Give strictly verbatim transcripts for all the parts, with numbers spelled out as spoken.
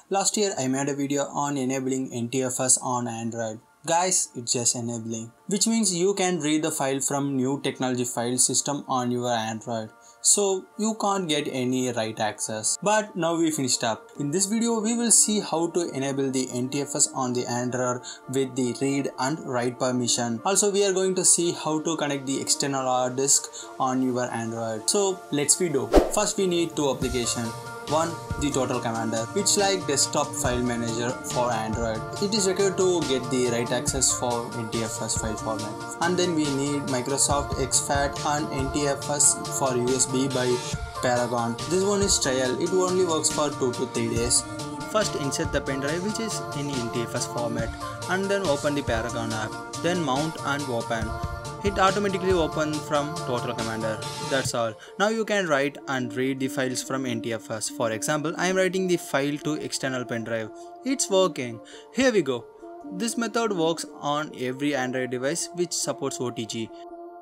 Last year I made a video on enabling N T F S on Android. Guys, it's just enabling, which means you can read the file from new technology file system on your Android. So you can't get any write access. But now we finished up. In this video we will see how to enable the N T F S on the Android with the read and write permission. Also we are going to see how to connect the external hard disk on your Android. So let's we do. First we need two applications. One, the Total Commander. It's like desktop file manager for Android. It is required to get the write access for N T F S file format. And then we need Microsoft X FAT and N T F S for U S B by Paragon. This one is trial. It only works for two to three days. First insert the pen drive, which is in N T F S format, and then open the Paragon app. Then mount and open. It automatically opens from Total Commander. That's all. Now you can write and read the files from N T F S. For example, I am writing the file to external pen drive. It's working. Here we go. This method works on every Android device which supports O T G.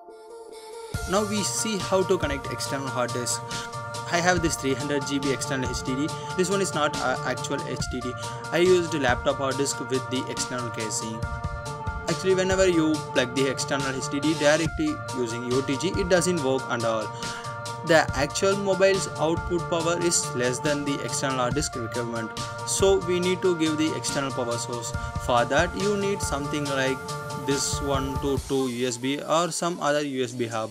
Now we see how to connect external hard disk. I have this three hundred G B external H D D. This one is not uh, actual H D D. I used a laptop hard disk with the external casing. Actually, whenever you plug the external H D D directly using O T G, it doesn't work at all. The actual mobile's output power is less than the external hard disk requirement. So we need to give the external power source. For that, you need something like this one to two U S B or some other U S B hub.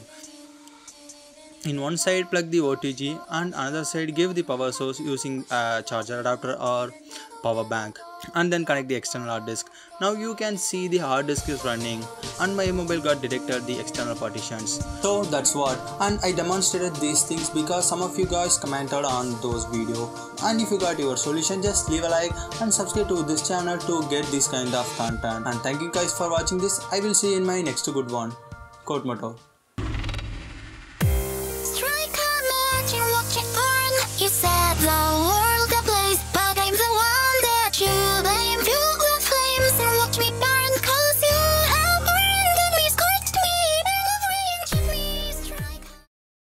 In one side plug the O T G and another side give the power source using a charger adapter or power bank, and then connect the external hard disk. Now you can see the hard disk is running and my mobile got detected the external partitions. So that's what, and I demonstrated these things because some of you guys commented on those videos. And if you got your solution, just leave a like and subscribe to this channel to get this kind of content. And thank you guys for watching this. I will see you in my next good one. Quote motto.